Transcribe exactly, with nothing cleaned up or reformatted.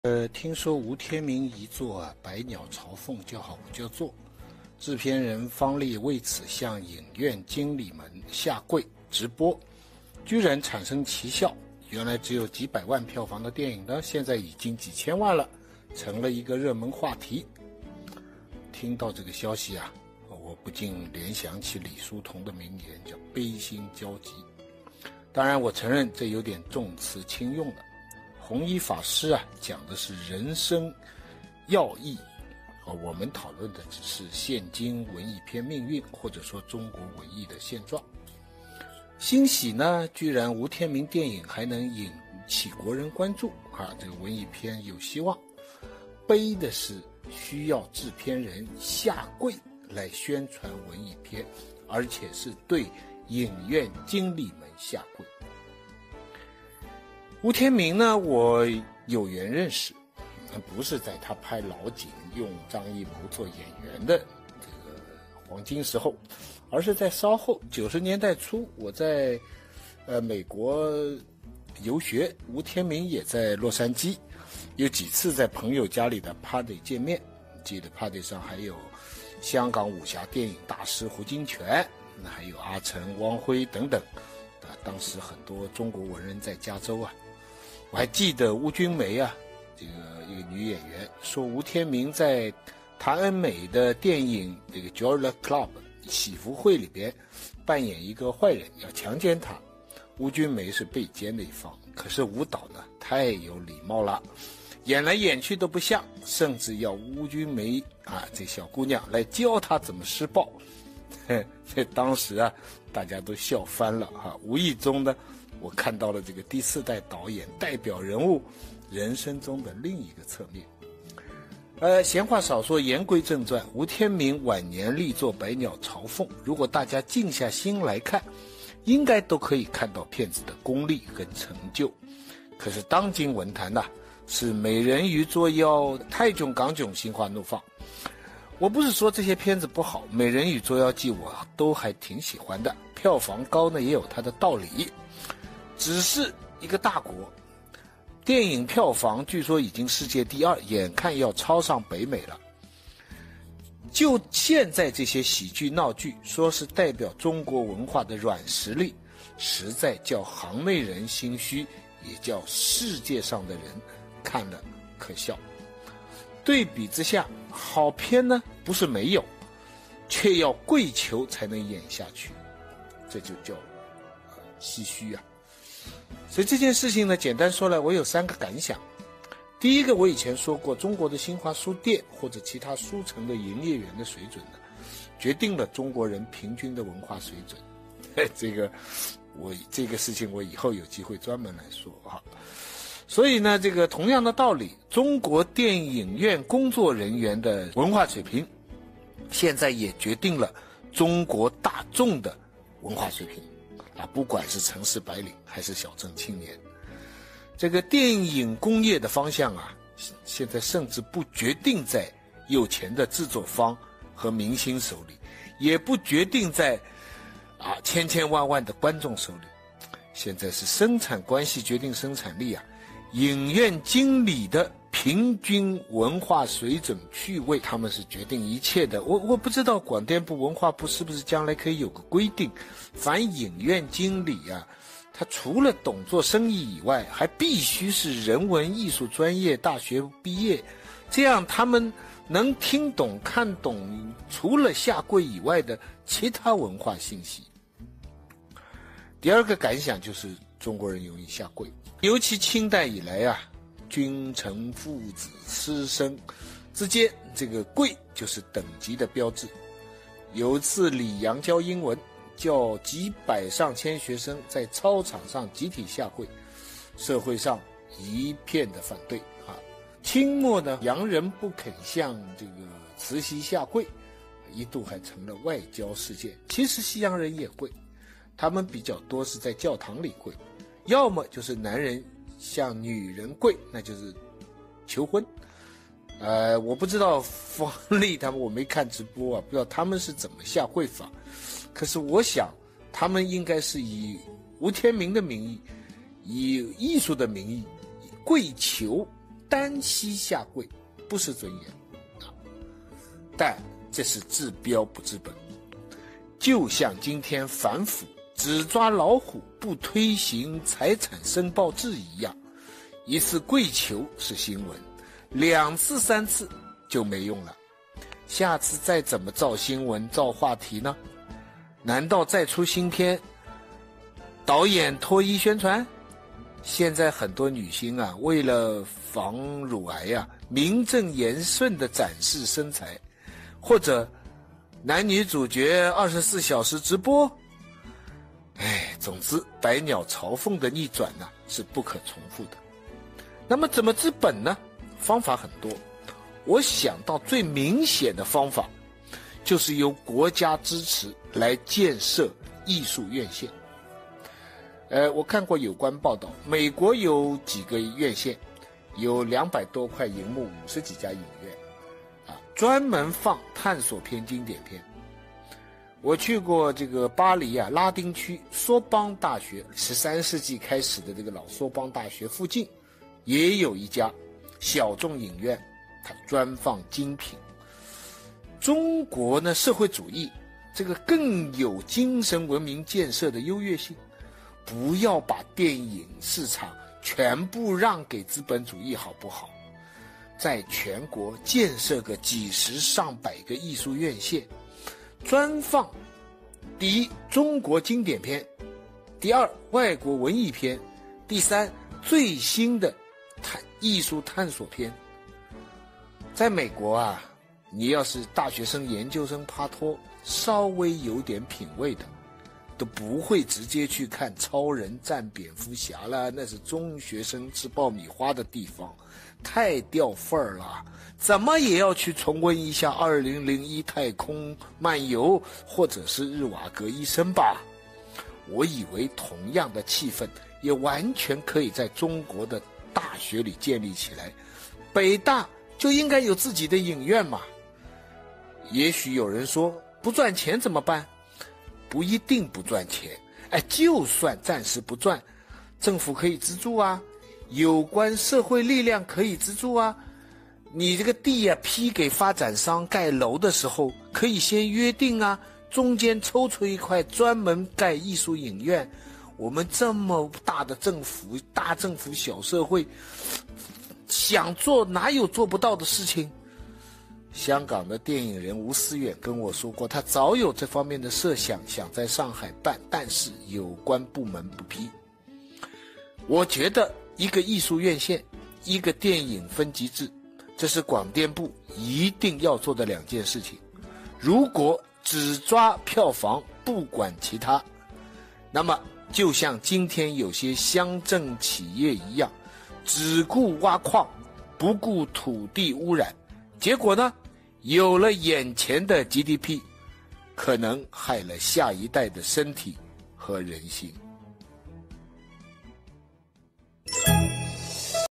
呃，听说吴天明遗作啊《百鸟朝凤》叫好不叫座，制片人方力为此向影院经理们下跪直播，居然产生奇效。原来只有几百万票房的电影呢，现在已经几千万了，成了一个热门话题。听到这个消息啊，我不禁联想起李叔同的名言，叫悲心交集。当然，我承认这有点重词轻用了。弘一法师啊，讲的是人生要义，而我们讨论的只是现今文艺片命运，或者说中国文艺的现状。欣喜呢，居然吴天明电影还能引起国人关注啊，这个文艺片有希望。悲的是需要制片人下跪来宣传文艺片，而且是对影院经理们下跪。吴天明呢，我有缘认识，不是在他拍老井用张艺谋做演员的这个黄金时候，而是在稍后九十年代初，我在呃美国游学，吴天明也在洛杉矶，有几次在朋友家里的 party 见面，记得 party 上还有香港武侠电影大师胡金铨，那还有阿成、汪辉等等啊，当时很多中国文人在加州啊。我还记得邬君梅啊，这个一个女演员说吴天明在谭恩美的电影这个 Joy Club 喜福会里边扮演一个坏人，要强奸她。邬君梅是被奸的一方，可是舞蹈呢太有礼貌了，演来演去都不像，甚至要邬君梅啊这小姑娘来教她怎么施暴。这当时啊大家都笑翻了啊，无意中呢我看到了这个第四代导演代表人物人生中的另一个侧面。呃，闲话少说，言归正传，吴天明晚年力作《百鸟朝凤》，如果大家静下心来看，应该都可以看到片子的功力跟成就。可是当今文坛呐、啊，是美人鱼捉妖、泰囧港囧心花怒放。我不是说这些片子不好，美人鱼捉妖记我都还挺喜欢的，票房高呢也有它的道理。只是一个大国，电影票房据说已经世界第二，眼看要超上北美了。就现在这些喜剧闹剧，说是代表中国文化的软实力，实在叫行内人心虚，也叫世界上的人看了可笑。对比之下，好片呢不是没有，却要跪求才能演下去，这就叫呃唏嘘啊。所以这件事情呢，简单说来，我有三个感想。第一个，我以前说过，中国的新华书店或者其他书城的营业员的水准呢，决定了中国人平均的文化水准。这个，我这个事情我以后有机会专门来说啊。所以呢，这个同样的道理，中国电影院工作人员的文化水平，现在也决定了中国大众的文化水平。啊，不管是城市白领还是小镇青年，这个电影工业的方向啊，现在甚至不决定在有钱的制作方和明星手里，也不决定在啊千千万万的观众手里，现在是生产关系决定生产力啊，影院经理的平均文化水准趣味，他们是决定一切的。我我不知道广电部文化部是不是将来可以有个规定，凡影院经理啊，他除了懂做生意以外，还必须是人文艺术专业大学毕业，这样他们能听懂看懂除了下跪以外的其他文化信息。第二个感想就是中国人容易下跪，尤其清代以来啊，君臣父子师生之间，这个跪就是等级的标志。有一次李阳教英文，叫几百上千学生在操场上集体下跪，社会上一片的反对啊。清末呢，洋人不肯向这个慈禧下跪，一度还成了外交事件。其实西洋人也跪，他们比较多是在教堂里跪，要么就是男人向女人跪，那就是求婚。呃，我不知道方力他们，我没看直播啊，不知道他们是怎么下跪法。可是我想，他们应该是以吴天明的名义，以艺术的名义，跪求单膝下跪，不失尊严。但这是治标不治本，就像今天反腐只抓老虎不推行财产申报制一样，一次跪求是新闻，两次三次就没用了，下次再怎么造新闻造话题呢？难道再出新片，导演脱衣宣传？现在很多女星啊，为了防乳癌啊，名正言顺地展示身材，或者男女主角二十四小时直播。哎，总之百鸟朝凤的逆转呢、啊、是不可重复的。那么怎么治本呢？方法很多，我想到最明显的方法就是由国家支持来建设艺术院线。呃，我看过有关报道，美国有几个院线，有两百多块银幕，五十几家影院，啊，专门放探索片、经典片。我去过这个巴黎啊，拉丁区索邦大学，十三世纪开始的这个老索邦大学附近，也有一家小众影院，它专放精品。中国呢，社会主义这个更有精神文明建设的优越性。不要把电影市场全部让给资本主义，好不好？在全国建设个几十上百个艺术院线，专放第一中国经典片，第二外国文艺片，第三最新的探艺术探索片。在美国啊，你要是大学生、研究生帕托，稍微有点品味的，都不会直接去看超人战蝙蝠侠了，那是中学生吃爆米花的地方，太掉份儿了。怎么也要去重温一下二零零一太空漫游或者是日瓦戈医生吧。我以为同样的气氛也完全可以在中国的大学里建立起来，北大就应该有自己的影院嘛。也许有人说不赚钱怎么办？不一定不赚钱，哎，就算暂时不赚，政府可以资助啊，有关社会力量可以资助啊。你这个地啊批给发展商盖楼的时候，可以先约定啊，中间抽出一块专门盖艺术影院。我们这么大的政府，大政府小社会，想做哪有做不到的事情？香港的电影人吴思远跟我说过，他早有这方面的设想，想在上海办，但是有关部门不批。我觉得一个艺术院线，一个电影分级制，这是广电部一定要做的两件事情。如果只抓票房不管其他，那么就像今天有些乡镇企业一样，只顾挖矿不顾土地污染，结果呢，有了眼前的 G D P， 可能害了下一代的身体和人心。